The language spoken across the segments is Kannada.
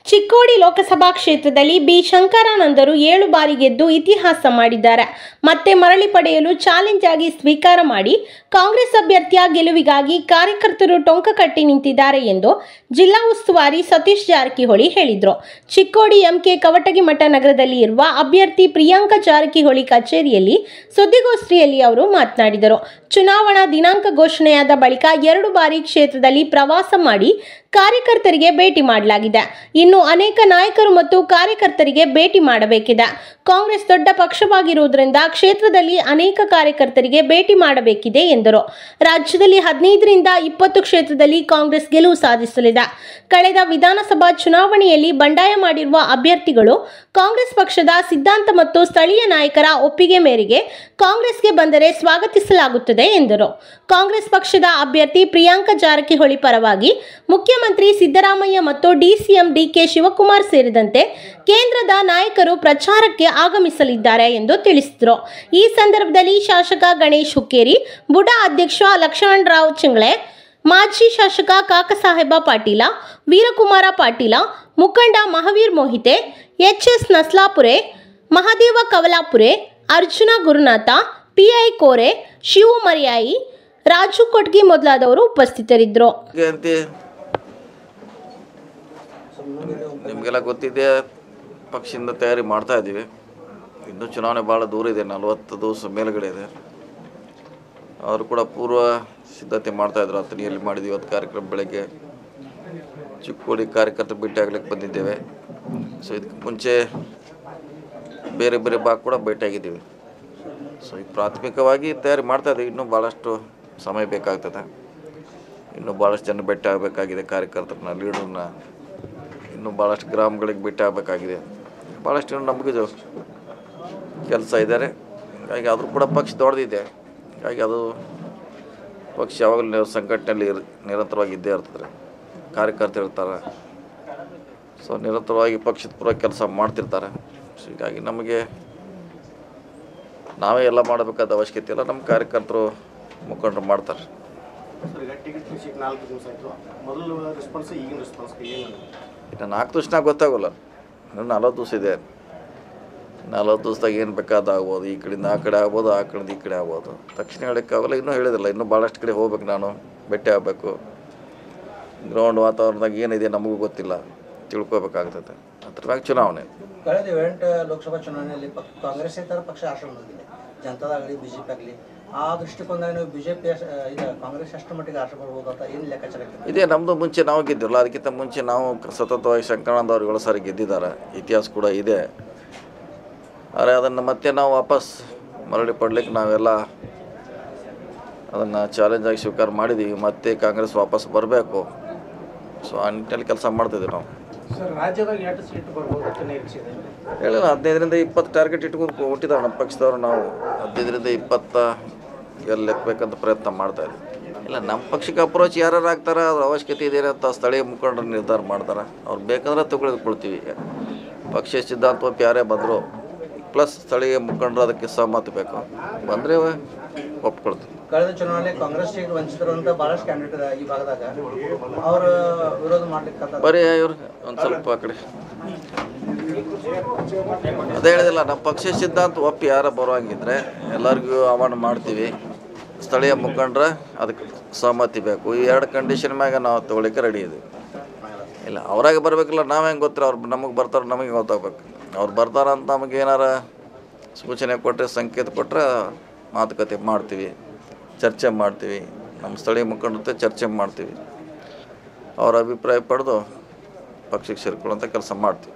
ಚಿಕ್ಕೋಡಿ ಲೋಕಸಭಾ ಕ್ಷೇತ್ರದಲ್ಲಿ ಬಿ ಶಂಕರಾನಂದರು 7 ಬಾರಿ ಗೆದ್ದು ಇತಿಹಾಸ ಮಾಡಿದ್ದಾರೆ. ಮತ್ತೆ ಮರಳಿ ಪಡೆಯಲು ಚಾಲೆಂಜ್ ಆಗಿ ಸ್ವೀಕಾರ ಮಾಡಿ ಕಾಂಗ್ರೆಸ್ ಅಭ್ಯರ್ಥಿಯ ಗೆಲುವಿಗಾಗಿ ಕಾರ್ಯಕರ್ತರು ಟೊಂಕ ಕಟ್ಟಿ ನಿಂತಿದ್ದಾರೆ ಎಂದು ಜಿಲ್ಲಾ ಉಸ್ತುವಾರಿ ಸತೀಶ್ ಜಾರಕಿಹೊಳಿ ಹೇಳಿದರು. ಚಿಕ್ಕೋಡಿ ಎಂಕೆ ಕವಟಗಿಮಠ ನಗರದಲ್ಲಿ ಇರುವ ಅಭ್ಯರ್ಥಿ ಪ್ರಿಯಾಂಕಾ ಜಾರಕಿಹೊಳಿ ಕಚೇರಿಯಲ್ಲಿ ಸುದ್ದಿಗೋಷ್ಠಿಯಲ್ಲಿ ಅವರು ಮಾತನಾಡಿದರು. ಚುನಾವಣಾ ದಿನಾಂಕ ಘೋಷಣೆಯಾದ ಬಳಿಕ 2 ಬಾರಿ ಕ್ಷೇತ್ರದಲ್ಲಿ ಪ್ರವಾಸ ಮಾಡಿ ಕಾರ್ಯಕರ್ತರಿಗೆ ಭೇಟಿ ಮಾಡಲಾಗಿದೆ. ಇನ್ನು ಅನೇಕ ನಾಯಕರು ಮತ್ತು ಕಾರ್ಯಕರ್ತರಿಗೆ ಭೇಟಿ ಮಾಡಬೇಕಿದೆ. ಕಾಂಗ್ರೆಸ್ ದೊಡ್ಡ ಪಕ್ಷವಾಗಿರುವುದರಿಂದ ಕ್ಷೇತ್ರದಲ್ಲಿ ಅನೇಕ ಕಾರ್ಯಕರ್ತರಿಗೆ ಭೇಟಿ ಮಾಡಬೇಕಿದೆ ಎಂದರು. ರಾಜ್ಯದಲ್ಲಿ 15ರಿಂದ 20 ಕ್ಷೇತ್ರದಲ್ಲಿ ಕಾಂಗ್ರೆಸ್ ಗೆಲುವು ಸಾಧಿಸಲಿದೆ. ಕಳೆದ ವಿಧಾನಸಭಾ ಚುನಾವಣೆಯಲ್ಲಿ ಬಂಡಾಯ ಮಾಡಿರುವ ಅಭ್ಯರ್ಥಿಗಳು ಕಾಂಗ್ರೆಸ್ ಪಕ್ಷದ ಸಿದ್ಧಾಂತ ಮತ್ತು ಸ್ಥಳೀಯ ನಾಯಕರ ಒಪ್ಪಿಗೆ ಮೇರೆಗೆ ಕಾಂಗ್ರೆಸ್ಗೆ ಬಂದರೆ ಸ್ವಾಗತಿಸಲಾಗುತ್ತದೆ ಎಂದರು. ಕಾಂಗ್ರೆಸ್ ಪಕ್ಷದ ಅಭ್ಯರ್ಥಿ ಪ್ರಿಯಾಂಕಾ ಜಾರಕಿಹೊಳಿ ಪರವಾಗಿ ಮುಖ್ಯಮಂತ್ರಿ ಸಿದ್ದರಾಮಯ್ಯ ಮತ್ತು ಡಿಸಿಎಂ ಡಿಕೆ ಶಿವಕುಮಾರ್ ಸೇರಿದಂತೆ ಕೇಂದ್ರದ ನಾಯಕರು ಪ್ರಚಾರಕ್ಕೆ ಆಗಮಿಸಲಿದ್ದಾರೆ ಎಂದು ತಿಳಿಸಿದರು. ಈ ಸಂದರ್ಭದಲ್ಲಿ ಶಾಸಕ ಗಣೇಶ್ ಹುಕ್ಕೇರಿ, ಬುಡಾ ಅಧ್ಯಕ್ಷ ಲಕ್ಷ್ಮಣರಾವ್ ಚಿಂಗ್ಳೆ, ಮಾಜಿ ಶಾಸಕ ಕಾಕಸಾಹೇಬ ಪಾಟೀಲ, ವೀರಕುಮಾರ ಪಾಟೀಲ, ಮುಖಂಡ ಮಹಾವೀರ್ ಮೋಹಿತೆ, ಎಚ್ಎಸ್ ನಸ್ಲಾಪುರೆ, ಮಹಾದೇವ ಕವಲಾಪುರೆ, ಅರ್ಜುನ ಗುರುನಾಥ, ಪಿಐ ಕೋರೆ, ಶಿವು ಮರ್ಯಾಯಿ, ರಾಜು ಕೊಟ್ಗಿ ಮೊದಲಾದವರು ಉಪಸ್ಥಿತರಿದ್ದರು. ನಿಮಗೆಲ್ಲ ಗೊತ್ತಿದೆ, ಪಕ್ಷದಿಂದ ತಯಾರಿ ಮಾಡ್ತಾ ಇದ್ದೀವಿ. ಇನ್ನೂ ಚುನಾವಣೆ ಭಾಳ ದೂರ ಇದೆ, 40 ದಿವಸ ಮೇಲುಗಡೆ ಇದೆ. ಅವರು ಕೂಡ ಪೂರ್ವ ಸಿದ್ಧತೆ ಮಾಡ್ತಾಯಿದ್ರು. ಹತ್ತನಿಯಲ್ಲಿ ಮಾಡಿದ್ದೀವಿ. ಇವತ್ತು ಕಾರ್ಯಕ್ರಮ ಬೆಳಗ್ಗೆ ಚಿಕ್ಕೋಡಿ ಕಾರ್ಯಕರ್ತರು ಭೇಟಿ ಆಗ್ಲಿಕ್ಕೆ ಬಂದಿದ್ದೇವೆ. ಸೊ ಇದಕ್ಕೆ ಮುಂಚೆ ಬೇರೆ ಬೇರೆ ಭಾಗ ಕೂಡ ಭೇಟಿಯಾಗಿದ್ದೀವಿ. ಸೊ ಈಗ ಪ್ರಾಥಮಿಕವಾಗಿ ತಯಾರಿ ಮಾಡ್ತಾಯಿದ್ದೀವಿ. ಇನ್ನೂ ಭಾಳಷ್ಟು ಸಮಯ ಬೇಕಾಗ್ತದೆ. ಇನ್ನೂ ಭಾಳಷ್ಟು ಜನ ಭೇಟಿ ಆಗಬೇಕಾಗಿದೆ. ಕಾರ್ಯಕರ್ತರನ್ನ, ಲೀಡರ್ನ, ಇನ್ನೂ ಭಾಳಷ್ಟು ಗ್ರಾಮಗಳಿಗೆ ಭೇಟಿ ಆಗಬೇಕಾಗಿದೆ. ಭಾಳಷ್ಟು ಇನ್ನೂ ನಮಗೆ ಕೆಲಸ ಇದ್ದಾರೆ. ಹೀಗಾಗಿ ಆದರೂ ಕೂಡ ಪಕ್ಷ ದೊಡ್ಡದಿದೆ. ಹೀಗಾಗಿ ಅದು ಪಕ್ಷ ಯಾವಾಗಲೂ ಸಂಘಟನೆಯಲ್ಲಿ ನಿರಂತರವಾಗಿ ಇದ್ದೇ ಇರ್ತದೆ. ಕಾರ್ಯಕರ್ತರು ಇರ್ತಾರೆ. ಸೊ ನಿರಂತರವಾಗಿ ಪಕ್ಷದ ಪೂರ ಕೆಲಸ ಮಾಡ್ತಿರ್ತಾರೆ. ಸೊ ಹೀಗಾಗಿ ನಮಗೆ ನಾವೇ ಎಲ್ಲ ಮಾಡಬೇಕಾದ ಅವಶ್ಯಕತೆ ಇಲ್ಲ. ನಮ್ಮ ಕಾರ್ಯಕರ್ತರು ಮುಖಂಡರು ಮಾಡ್ತಾರೆ. ಇನ್ನು 4 ದಿವಸನಾಗ ಗೊತ್ತಾಗೋಲ್ಲ. ಇನ್ನು 40 ದಿವಸ ಇದೆ. 40 ದಿವಸದಾಗ ಏನು ಬೇಕಾದ ಆಗ್ಬೋದು. ಈ ಕಡೆಯಿಂದ ಆ ಕಡೆ ಆಗ್ಬೋದು, ಆ ಕಡೆಯಿಂದ ಈ ಕಡೆ ಆಗ್ಬೋದು. ತಕ್ಷಣ ಹೇಳೋಕ್ಕಾಗಲ್ಲ. ಇನ್ನೂ ಹೇಳಿದಿಲ್ಲ. ಇನ್ನೂ ಭಾಳಷ್ಟು ಕಡೆ ಹೋಗ್ಬೇಕು. ನಾನು ಭೇಟಿ ಆಗಬೇಕು. ಗ್ರೌಂಡ್ ವಾತಾವರಣದಾಗ ಏನಿದೆ ನಮಗೂ ಗೊತ್ತಿಲ್ಲ. ತಿಳ್ಕೊಬೇಕಾಗ್ತದೆ. ಅದ್ರ ಮ್ಯಾಗ ಚುನಾವಣೆ. ಕಳೆದ 8 ಲೋಕಸಭಾ ಚುನಾವಣೆಯಲ್ಲಿ ಕಾಂಗ್ರೆಸ್ಸೇತರ ಪಕ್ಷ ಆಶ್ರಮದಲ್ಲಿದೆ. ಜನತಾದಾಗಲಿ ಬಿಜೆಪಿ ಆಗಲಿ. ಆ ದೃಷ್ಟಿಕೋನದಾಗ ನೀವು ಬಿಜೆಪಿ ಕಾಂಗ್ರೆಸ್ ಅಷ್ಟು ಮಟ್ಟಿಗೆ ಆಶ್ರಮ ಬರ್ಬೋದು ಅಂತ ಏನು ಲೆಕ್ಕಾಚಾರ ಇದೇ. ನಮ್ಮದು ಮುಂಚೆ ನಾವು ಗೆದ್ದಿರಲ್ಲ. ಅದಕ್ಕಿಂತ ಮುಂಚೆ ನಾವು ಸತತವಾಗಿ ಶಂಕರಾನಂದ ಅವರು 7 ಸಾರಿ ಗೆದ್ದಿದ್ದಾರೆ. ಇತಿಹಾಸ ಕೂಡ ಇದೆ. ಆದರೆ ಅದನ್ನು ಮತ್ತೆ ನಾವು ವಾಪಸ್ ಮರಳಿ ಪಡ್ಲಿಕ್ಕೆ ನಾವೆಲ್ಲ ಅದನ್ನು ಚಾಲೆಂಜ್ ಆಗಿ ಸ್ವೀಕಾರ ಮಾಡಿದ್ದೀವಿ. ಮತ್ತೆ ಕಾಂಗ್ರೆಸ್ ವಾಪಸ್ ಬರಬೇಕು. ಸೊ ಆ ನಿಟ್ಟಿನಲ್ಲಿ ಕೆಲಸ ಮಾಡ್ತಿದ್ದೀವಿ ನಾವು. ಹೇಳಿಲ್ಲ, 15ರಿಂದ 20 ಟಾರ್ಗೆಟ್ ಇಟ್ಕೊಂಡು ಹುಟ್ಟಿದ್ದಾರೆ ನಮ್ಮ ಪಕ್ಷದವರು. ನಾವು 15ರಿಂದ 20 ಗೆಲ್ಲಬೇಕಂತ ಪ್ರಯತ್ನ ಮಾಡ್ತಾಯಿದ್ದೀವಿ. ಇಲ್ಲ, ನಮ್ಮ ಪಕ್ಷಕ್ಕೆ ಅಪ್ರೋಚ್ ಯಾರು ಆಗ್ತಾರೆ, ಅದ್ರ ಅವಶ್ಯಕತೆ ಇದೆ ಅಂತ ಸ್ಥಳೀಯ ಮುಖಂಡರು ನಿರ್ಧಾರ ಮಾಡ್ತಾರೆ. ಅವ್ರು ಬೇಕಂದ್ರೆ ತಗೊಳ್ಕೊಳ್ತೀವಿ. ಪಕ್ಷ ಸಿದ್ಧಾಂತ ಒಪ್ಪಿ ಯಾರೇ ಬಂದರು, ಪ್ಲಸ್ ಸ್ಥಳೀಯ ಮುಖಂಡರು ಅದಕ್ಕೆ ಸಹಮತ ಬೇಕು. ಬಂದರೆ ಒಪ್ಕೊಳ್ತೀವಿ. ಕಳೆದ ಚುನಾವಣೆ ಕಾಂಗ್ರೆಸ್ ವಂಚಿತರು ಅಂತ ಭಾಳಷ್ಟು ಕ್ಯಾಂಡಿಡೇಟ್ ಈ ಭಾಗದಾಗ ಅವರು ವಿರೋಧ ಮಾಡ್ಲಿಕ್ಕೆ ಬರೀ ಇವ್ರು ಒಂದು ಸ್ವಲ್ಪ ಆ ಕಡೆ ಅದೇ ಹೇಳಿದಿಲ್ಲ. ನಮ್ಮ ಪಕ್ಷ ಸಿದ್ಧಾಂತ ಒಪ್ಪಿ ಯಾರು ಬರುವಂಗಿದ್ರೆ ಎಲ್ಲರಿಗೂ ಆಹ್ವಾನ ಮಾಡ್ತೀವಿ. ಸ್ಥಳೀಯ ಮುಖಂಡ್ರ ಅದಕ್ಕೆ ಸಹಮತಿ ಬೇಕು. ಈ 2 ಕಂಡೀಷನ್ ಮ್ಯಾಗ ನಾವು ತೊಗೊಳಿಕ್ಕೆ ರೆಡಿ ಇದ್ದೀವಿ. ಇಲ್ಲ, ಅವ್ರಾಗೆ ಬರಬೇಕಿಲ್ಲ. ನಾವು ಹೆಂಗೆ ಗೊತ್ತಿರ ಅವ್ರು ನಮಗೆ ಬರ್ತಾರೆ, ನಮಗೆ ಗೊತ್ತಾಗಬೇಕು. ಅವ್ರು ಬರ್ತಾರಂತ ನಮಗೆ ಏನಾರ ಸೂಚನೆ ಕೊಟ್ಟರೆ, ಸಂಕೇತ ಕೊಟ್ಟರೆ ಮಾತುಕತೆ ಮಾಡ್ತೀವಿ, ಚರ್ಚೆ ಮಾಡ್ತೀವಿ. ನಮ್ಮ ಸ್ಥಳೀಯ ಮುಖಂಡರ ಜೊತೆ ಚರ್ಚೆ ಮಾಡ್ತೀವಿ. ಅವರ ಅಭಿಪ್ರಾಯ ಪಡೆದು ಪಕ್ಷಕ್ಕೆ ಸೇರ್ಕೊಳ್ಳೋಂಥ ಕೆಲಸ ಮಾಡ್ತೀವಿ.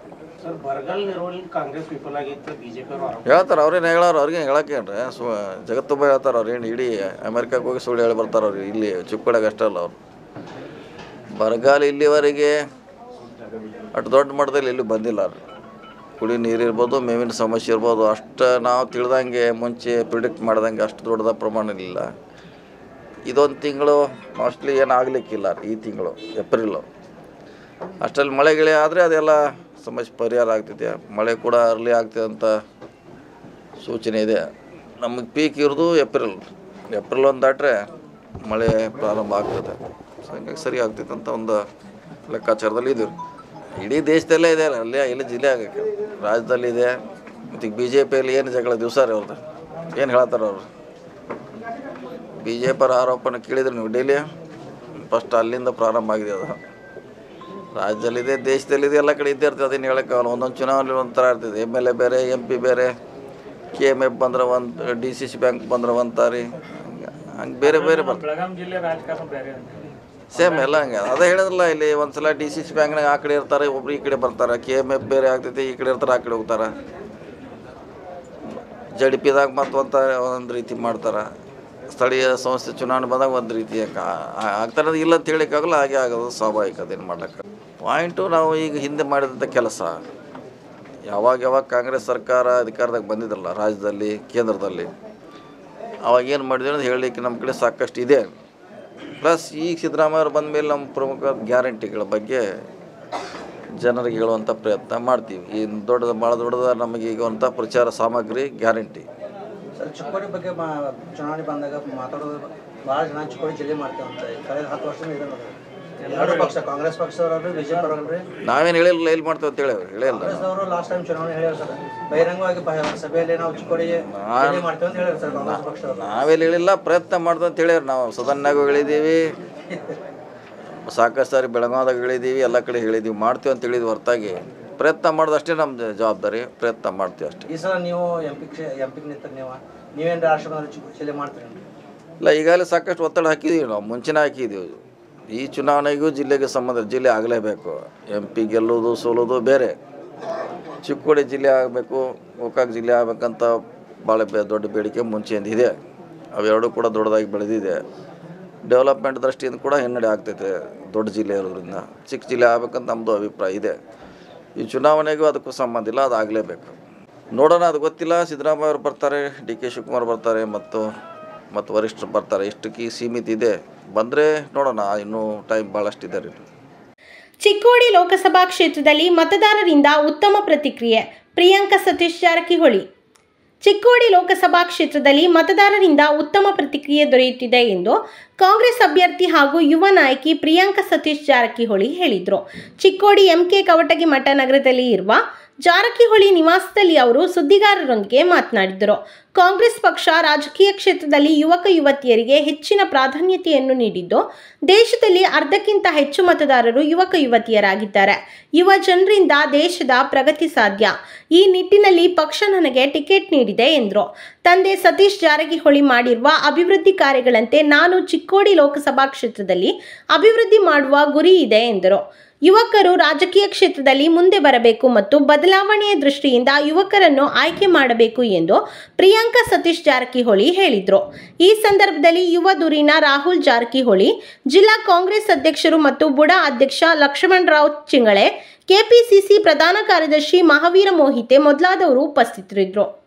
ಹೇಳ್ತಾರೆ. ಅವ್ರೇನು ಹೇಳೋರು, ಅವ್ರಿಗೆ ಹೇಳೋಕೇನ್ರಿ ಜಗತ್ತು ತುಂಬ ಹೇಳ್ತಾರೆ. ಅವ್ರು ಏನು ಇಡೀ ಅಮೆರಿಕಕ್ಕೆ ಹೋಗಿ ಸುಳ್ಳು ಹೇಳಿ ಬರ್ತಾರೆ. ಅವ್ರು ಇಲ್ಲಿ ಚಿಕ್ಕೋಡಿಯಾಗ ಅಷ್ಟೇ ಅಲ್ಲ. ಅವರು ಬರಗಾಲ ಇಲ್ಲಿವರೆಗೆ ಅಷ್ಟು ದೊಡ್ಡ ಮಟ್ಟದಲ್ಲಿ ಎಲ್ಲೂ ಬಂದಿಲ್ಲ. ಅವ್ರು ಕುಡಿ ನೀರು ಇರ್ಬೋದು, ಮೇವಿನ ಸಮಸ್ಯೆ ಇರ್ಬೋದು, ಅಷ್ಟು ನಾವು ತಿಳಿದಂಗೆ ಮುಂಚೆ ಪ್ರಿಡಿಕ್ಟ್ ಮಾಡ್ದಂಗೆ ಅಷ್ಟು ದೊಡ್ಡದ ಪ್ರಮಾಣ ಇಲ್ಲ. ಇದೊಂದು ತಿಂಗಳು ಮೋಸ್ಟ್ಲಿ ಏನಾಗಲಿಕ್ಕಿಲ್ಲ. ಈ ತಿಂಗಳು ಏಪ್ರಿಲು ಅಷ್ಟರಲ್ಲಿ ಮಳೆ ಗಿಳೆ ಆದರೆ ಅದೆಲ್ಲ ಸಮಸ್ಯೆ ಪರಿಹಾರ ಆಗ್ತಿದೆ. ಮಳೆ ಕೂಡ ಅರ್ಲಿ ಆಗ್ತಿದೆ ಅಂತ ಸೂಚನೆ ಇದೆ. ನಮಗೆ ಪೀಕ್ ಇರೋದು ಏಪ್ರಿಲ್ 1 ದಾಟ್ರೆ ಮಳೆ ಪ್ರಾರಂಭ ಆಗ್ತದೆ. ಸೊ ಹಂಗಾಗಿ ಸರಿ ಆಗ್ತೈತೆ ಅಂತ ಒಂದು ಲೆಕ್ಕಾಚಾರದಲ್ಲಿ ಇದ್ದೀವಿ. ಇಡೀ ದೇಶದಲ್ಲೇ ಇದೆ ಅಲ್ಲ, ಇಲ್ಲಿ ಜಿಲ್ಲೆ ಆಗಕ್ಕೆ ರಾಜ್ಯದಲ್ಲಿ ಇದೆ. ಮತ್ತು ಈಗ ಬಿ ಜೆ ಪಿಯಲ್ಲಿ ಏನು ಜಗಳ ದಿವಸ ರೀ ಅವ್ರದ್ದು, ಏನು ಹೇಳ್ತಾರೆ ಅವರು? ಬಿ ಜೆ ಪಿಯವ್ರ ಆರೋಪನ ಕೇಳಿದ್ರೆ ನೀವು ಡೈಲಿ ಫಸ್ಟ್ ಅಲ್ಲಿಂದ ಪ್ರಾರಂಭ ಆಗಿದೆ. ಅದು ರಾಜ್ಯದಲ್ಲಿದೆ, ದೇಶದಲ್ಲಿದೆ, ಎಲ್ಲ ಕಡೆ ಇದ್ದೇ ಇರ್ತದೆ. ಅದನ್ನು ಹೇಳೋಕ್ಕಾಗಲ್ಲ. ಒಂದೊಂದು ಚುನಾವಣೆ ಒಂಥರ ಇರ್ತದೆ. MLA ಬೇರೆ, MP ಬೇರೆ, KMF ಬಂದ್ರೆ ಒಂದು, DCC ಬ್ಯಾಂಕ್ ಬಂದ್ರೆ ಒಂದು ತಾರಿ, ಹಂಗೆ ಬೇರೆ ಬೇರೆ ಬರ್ತದೆ. ಸೇಮ್ ಎಲ್ಲ ಹಂಗೆ ಅದೇ ಹೇಳಿದ್ರಲ್ಲ, ಇಲ್ಲಿ ಒಂದು ಸಲ DCC ಬ್ಯಾಂಕ್ನಾಗ ಆ ಕಡೆ ಇರ್ತಾರೆ, ಒಬ್ರು ಈ ಕಡೆ ಬರ್ತಾರೆ. KMF ಬೇರೆ ಆಗ್ತೈತಿ, ಈ ಕಡೆ ಇರ್ತಾರೆ, ಆ ಕಡೆ ಹೋಗ್ತಾರೆ. JDPದಾಗ ಮತ್ತು ಒಂದು ರೀತಿ ಮಾಡ್ತಾರೆ. ಸ್ಥಳೀಯ ಸಂಸ್ಥೆ ಚುನಾವಣೆ ಬಂದಾಗ ಒಂದು ರೀತಿ ಆಗ್ತಾರೆ. ಇಲ್ಲ ಅಂತ ಹೇಳಿಕ್ಕಾಗಲ್ಲ, ಹಾಗೆ ಆಗೋದು ಸ್ವಾಭಾವಿಕ. ಅದೇನು ಮಾಡ್ಲಿಕ್ಕೆ ಪಾಯಿಂಟು. ನಾವು ಈಗ ಹಿಂದೆ ಮಾಡಿದಂಥ ಕೆಲಸ ಯಾವಾಗ ಕಾಂಗ್ರೆಸ್ ಸರ್ಕಾರ ಅಧಿಕಾರದಾಗ ಬಂದಿದ್ರಲ್ಲ ರಾಜ್ಯದಲ್ಲಿ, ಕೇಂದ್ರದಲ್ಲಿ, ಅವಾಗ ಏನು ಮಾಡಿದ್ವಿ ಅಂತ ಹೇಳಲಿಕ್ಕೆ ನಮ್ಮ ಕಡೆ ಸಾಕಷ್ಟು ಇದೆ. ಪ್ಲಸ್ ಈಗ ಸಿದ್ದರಾಮಯ್ಯವ್ರು ಬಂದ ಮೇಲೆ ನಮ್ಮ ಪ್ರಮುಖ ಗ್ಯಾರಂಟಿಗಳ ಬಗ್ಗೆ ಜನರಿಗೆ ಹೇಳುವಂಥ ಪ್ರಯತ್ನ ಮಾಡ್ತೀವಿ. ಈ ಭಾಳ ದೊಡ್ಡದ ನಮಗೆ ಈಗ ಅಂಥ ಪ್ರಚಾರ ಸಾಮಗ್ರಿ ಗ್ಯಾರಂಟಿ. ಸರ್, ಚಿಕ್ಕೋಡಿ ಬಗ್ಗೆ ಚುನಾವಣೆ ಬಂದಾಗ ಮಾತಾಡೋದು ಭಾಳ ಜನ ಚಿಕ್ಕೋಡಿ ಜಿಲ್ಲೆ ಮಾಡ್ತೇವೆ ಅಂತ. ಕಳೆದ 10 ವರ್ಷದಿಂದ ಇದೆ ನೋಡಿ. ಎರಡು ಪಕ್ಷ, ಕಾಂಗ್ರೆಸ್ ಪಕ್ಷದವ್ರಲ್ರಿ, BJP ಅವರಲ್ರಿ. ನಾವೇನು ಹೇಳಿಲ್ಲ, ಎಲ್ಲಿ ಮಾಡ್ತೇವೆ ಅಂತ ಹೇಳಿ ಹೇಳಿಲ್ಲ. ಕಾಂಗ್ರೆಸ್ದವರು ಲಾಸ್ಟ್ ಟೈಮ್ ಚುನಾವಣೆ ಹೇಳ್ಯಾರ ಸರ್, ಬಹಿರಂಗವಾಗಿ ಸಭೆಯಲ್ಲಿ ನಾವು ಚಿಕ್ಕೋಡಿ ಮಾಡ್ತೇವೆ ಅಂತ ಹೇಳ್ಯಾರ ಸರ್ ಕಾಂಗ್ರೆಸ್ ಪಕ್ಷದವರು. ನಾವೆಲ್ಲಿ ಹೇಳಿಲ್ಲ, ಪ್ರಯತ್ನ ಮಾಡ್ತೇವೆ ಅಂತ ಹೇಳ್ಯಾರ. ನಾವು ಸದನ್ನಾಗೂ ಹೇಳಿದ್ದೀವಿ, ಸಾಕಷ್ಟು ಸಾರಿ ಬೆಳಗಾವದಾಗ ಹೇಳಿದ್ದೀವಿ, ಎಲ್ಲ ಕಡೆ ಹೇಳಿದ್ದೀವಿ, ಮಾಡ್ತೀವಿ ಅಂತ ಹೇಳಿದ್ವಿ. ಹೊರತಾಗಿ ಪ್ರಯತ್ನ ಮಾಡೋದು ಅಷ್ಟೇ ನಮ್ಮ ಜವಾಬ್ದಾರಿ. ಪ್ರಯತ್ನ ಮಾಡ್ತೀವಿ ಅಷ್ಟೇ. ಈ ಸಲ ನೀವು MP ನಿಂತ ನೀವೇನು ರಾಷ್ಟ್ರಪತಿ ಚಿಕ್ಕೋಡಿ ಜಿಲ್ಲೆ ಮಾಡ್ತೀರಿ? ಇಲ್ಲ, ಈಗಾಗಲೇ ಸಾಕಷ್ಟು ಒತ್ತಡ ಹಾಕಿದ್ದೀವಿ. ನಾವು ಮುಂಚೆನೇ ಹಾಕಿದ್ದೀವಿ. ಈ ಚುನಾವಣೆಗೂ ಜಿಲ್ಲೆಗೆ ಸಂಬಂಧ, ಜಿಲ್ಲೆ ಆಗಲೇಬೇಕು. MP ಗೆಲ್ಲೋದು ಸೋಲೋದು ಬೇರೆ. ಚಿಕ್ಕೋಡಿ ಜಿಲ್ಲೆ ಆಗಬೇಕು, ಗೋಕಾಕ್ ಜಿಲ್ಲೆ ಆಗಬೇಕಂತ ಭಾಳ ದೊಡ್ಡ ಬೇಡಿಕೆ ಮುಂಚೆಯಿಂದ ಇದೆ. ಅವೆರಡೂ ಕೂಡ ದೊಡ್ಡದಾಗಿ ಬೆಳೆದಿದೆ. ಡೆವಲಪ್ಮೆಂಟ್ ದೃಷ್ಟಿಯಿಂದ ಕೂಡ ಹಿನ್ನಡೆ ಆಗ್ತೈತೆ. ದೊಡ್ಡ ಜಿಲ್ಲೆ ಇರೋದ್ರಿಂದ ಚಿಕ್ಕ ಜಿಲ್ಲೆ ಆಗಬೇಕಂತ ನಮ್ಮದು ಅಭಿಪ್ರಾಯ ಇದೆ. ಈ ಚುನಾವಣೆಗೂ ಅದಕ್ಕೂ ಸಂಬಂಧ ಇಲ್ಲ, ಅದು ಆಗಲೇಬೇಕು. ನೋಡೋಣ, ಅದು ಗೊತ್ತಿಲ್ಲ. ಸಿದ್ದರಾಮಯ್ಯ ಅವರು ಬರ್ತಾರೆ, DK ಶಿವಕುಮಾರ್ ಬರ್ತಾರೆ, ಮತ್ತು ವರಿಷ್ಠರು ಬರ್ತಾರೆ. ಇಷ್ಟಕ್ಕೆ ಸೀಮಿತ ಇದೆ. ಬಂದರೆ ನೋಡೋಣ, ಇನ್ನೂ ಟೈಮ್ ಭಾಳಷ್ಟಿದೆ ರೀ. ಚಿಕ್ಕೋಡಿ ಲೋಕಸಭಾ ಕ್ಷೇತ್ರದಲ್ಲಿ ಮತದಾರರಿಂದ ಉತ್ತಮ ಪ್ರತಿಕ್ರಿಯೆ. ಪ್ರಿಯಾಂಕ ಸತೀಶ್ ಜಾರಕಿಹೊಳಿ. ಚಿಕ್ಕೋಡಿ ಲೋಕಸಭಾ ಕ್ಷೇತ್ರದಲ್ಲಿ ಮತದಾರರಿಂದ ಉತ್ತಮ ಪ್ರತಿಕ್ರಿಯೆ ದೊರೆಯುತ್ತಿದೆ ಎಂದು ಕಾಂಗ್ರೆಸ್ ಅಭ್ಯರ್ಥಿ ಹಾಗೂ ಯುವ ನಾಯಕಿ ಪ್ರಿಯಾಂಕ ಸತೀಶ್ ಜಾರಕಿಹೊಳಿ ಹೇಳಿದರು. ಚಿಕ್ಕೋಡಿ MK ಕವಟಗಿ ಮಠ ನಗರದಲ್ಲಿ ಇರುವ ಜಾರಕಿಹೊಳಿ ನಿವಾಸದಲ್ಲಿ ಅವರು ಸುದ್ದಿಗಾರರೊಂದಿಗೆ ಮಾತನಾಡಿದರು. ಕಾಂಗ್ರೆಸ್ ಪಕ್ಷ ರಾಜಕೀಯ ಕ್ಷೇತ್ರದಲ್ಲಿ ಯುವಕ ಯುವತಿಯರಿಗೆ ಹೆಚ್ಚಿನ ಪ್ರಾಧಾನ್ಯತೆಯನ್ನು ನೀಡಿದ್ದು, ದೇಶದಲ್ಲಿ ಅರ್ಧಕ್ಕಿಂತ ಹೆಚ್ಚು ಮತದಾರರು ಯುವಕ ಯುವತಿಯರಾಗಿದ್ದಾರೆ. ಯುವ ಜನರಿಂದ ದೇಶದ ಪ್ರಗತಿ ಸಾಧ್ಯ. ಈ ನಿಟ್ಟಿನಲ್ಲಿ ಪಕ್ಷ ನನಗೆ ಟಿಕೆಟ್ ನೀಡಿದೆ ಎಂದರು. ತಂದೆ ಸತೀಶ್ ಜಾರಕಿಹೊಳಿ ಮಾಡಿರುವ ಅಭಿವೃದ್ಧಿ ಕಾರ್ಯಗಳಂತೆ ನಾನು ಚಿಕ್ಕೋಡಿ ಲೋಕಸಭಾ ಕ್ಷೇತ್ರದಲ್ಲಿ ಅಭಿವೃದ್ಧಿ ಮಾಡುವ ಗುರಿ ಇದೆ ಎಂದರು. ಯುವಕರು ರಾಜಕೀಯ ಕ್ಷೇತ್ರದಲ್ಲಿ ಮುಂದೆ ಬರಬೇಕು ಮತ್ತು ಬದಲಾವಣೆಯ ದೃಷ್ಟಿಯಿಂದ ಯುವಕರನ್ನು ಆಯ್ಕೆ ಮಾಡಬೇಕು ಎಂದು ಪ್ರಿಯಾಂಕ ಸತೀಶ್ ಜಾರಕಿಹೊಳಿ ಹೇಳಿದರು. ಈ ಸಂದರ್ಭದಲ್ಲಿ ಯುವ ಧುರೀಣ ರಾಹುಲ್ ಜಾರಕಿಹೊಳಿ, ಜಿಲ್ಲಾ ಕಾಂಗ್ರೆಸ್ ಅಧ್ಯಕ್ಷರು ಮತ್ತು ಬುಡಾ ಅಧ್ಯಕ್ಷ ಲಕ್ಷ್ಮಣರಾವ್ ಚಿಂಗಳೆ, KPCC ಪ್ರಧಾನ ಕಾರ್ಯದರ್ಶಿ ಮಹಾವೀರ ಮೋಹಿತೆ ಮೊದಲಾದವರು ಉಪಸ್ಥಿತರಿದ್ದರು.